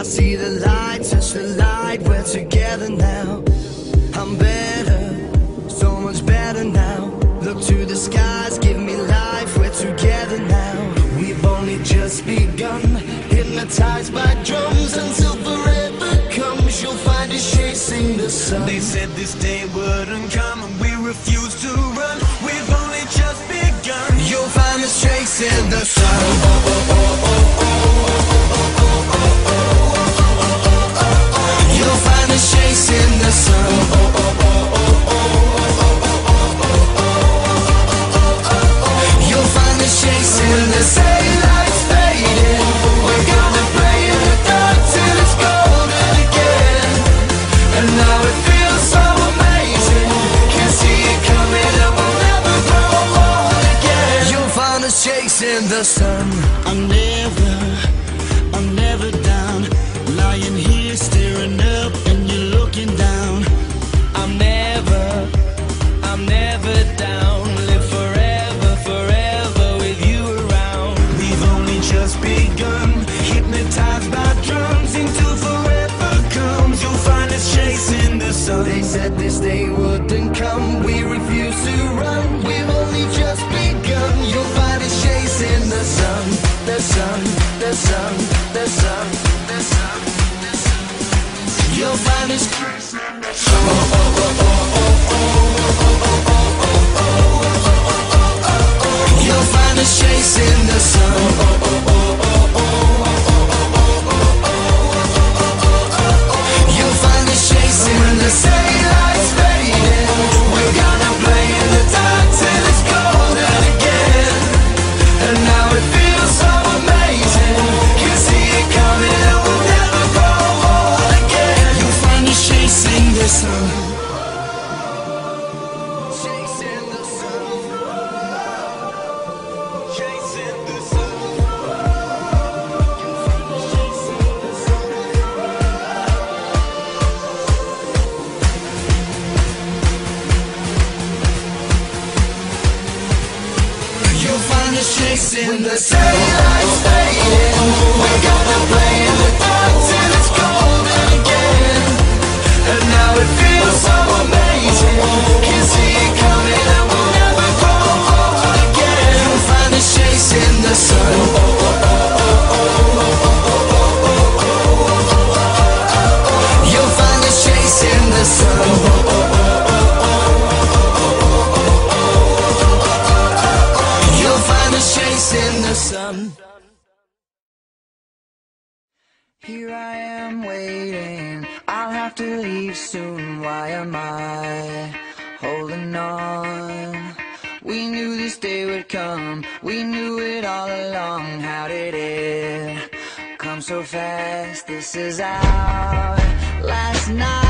see the light, touch the light, we're together now. I'm better, so much better now. Look to the skies, give me life, we're together now. We've only just begun, hypnotized by drums until forever comes. You'll find us chasing the sun. They said this day wouldn't come and we refuse to run. We've only just begun. You'll find us chasing the sun. You'll find us chasing the sun. You'll find us chasing the sun. Daylight's fading, we're gonna play in the dark till it's golden again. And now it feels so amazing, can see it coming and we'll never grow old again. You'll find us chasing the sun. I'm never down, lying here staring up and you're looking down. I'm never down, live forever, forever with you around. We've only just begun, hypnotized by drums until forever comes. You'll find us chasing the sun. They said this day wouldn't come, we refuse to run. We've only just begun. You'll find us chasing the sun, the sun, the sun, the sun, the sun, the sun. You'll find us chasing the sun. You'll find us chasing the sun. You'll find us chasing the sun. Daylight's fading, we're gonna play in the dark till it's golden again. And now it feels so amazing, can see it coming and we'll never grow old again. You'll find us chasing the sun. Chasing the sun. Chasing the sun. You'll find us chasing the sun. Daylight's fading, we're gonna play in the dark till it's golden again. And now it feels so amazing, can see it coming and we'll never grow old again. You'll find us chasing the sun. You'll find us chasing the sun. You'll find us chasing the sun. Here I am waiting, I'll have to leave soon. Why am I holding on? We knew this day would come, we knew it all along. How did it come so fast? This is our last night.